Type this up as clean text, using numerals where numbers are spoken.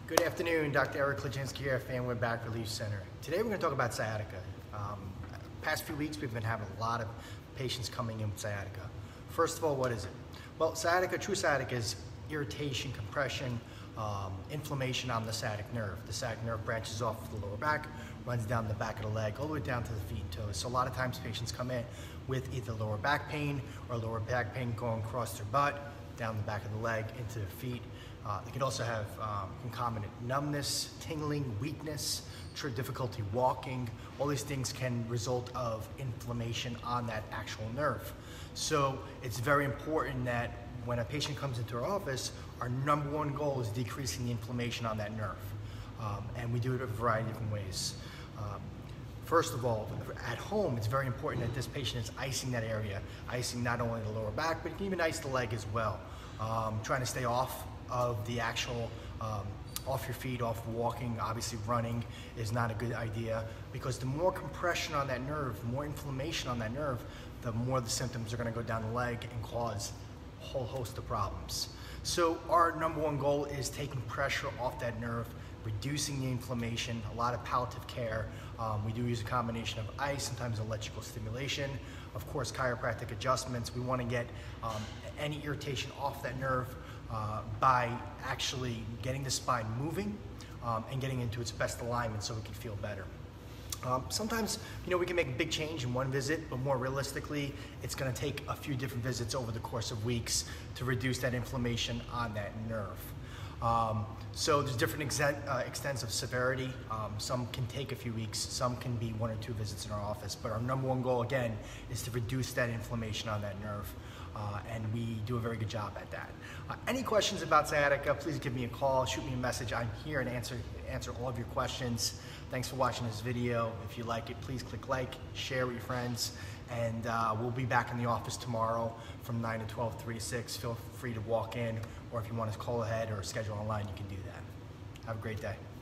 Good afternoon, Dr. Eric Klaczynski here at Fanwood Back Relief Center. Today we're going to talk about sciatica. Past few weeks we've been having a lot of patients coming in with sciatica. First of all, what is it? Well, sciatica, true sciatica is irritation, compression, inflammation on the sciatic nerve. The sciatic nerve branches off the lower back, runs down the back of the leg, all the way down to the feet and toes. So a lot of times patients come in with either lower back pain or lower back pain going across their butt, down the back of the leg, into the feet. They can also have concomitant numbness, tingling, weakness, difficulty walking. All these things can result of inflammation on that actual nerve. So it's very important that when a patient comes into our office, our number one goal is decreasing the inflammation on that nerve. And we do it a variety of different ways. First of all, at home, it's very important that this patient is icing that area, icing not only the lower back, but you can even ice the leg as well. Trying to stay off of the actual, off your feet, off walking. Obviously running is not a good idea, because the more compression on that nerve, the more inflammation on that nerve, the more the symptoms are going to go down the leg and cause a whole host of problems. So our number one goal is taking pressure off that nerve, reducing the inflammation, a lot of palliative care. We do use a combination of ice, sometimes electrical stimulation, of course chiropractic adjustments. We want to get any irritation off that nerve by actually getting the spine moving and getting into its best alignment so we can feel better. Sometimes, we can make a big change in one visit, but more realistically, it's going to take a few different visits over the course of weeks to reduce that inflammation on that nerve. So there's different extents of severity. Some can take a few weeks, some can be 1 or 2 visits in our office, but our number one goal, again, is to reduce that inflammation on that nerve, and we do a very good job at that. Any questions about sciatica, please give me a call, shoot me a message. I'm here and answer all of your questions. Thanks for watching this video. If you like it, please click like, share with your friends, and we'll be back in the office tomorrow from 9 to 12, 3 to 6. Feel free to walk in, or if you want to call ahead or schedule online, you can do that. Have a great day.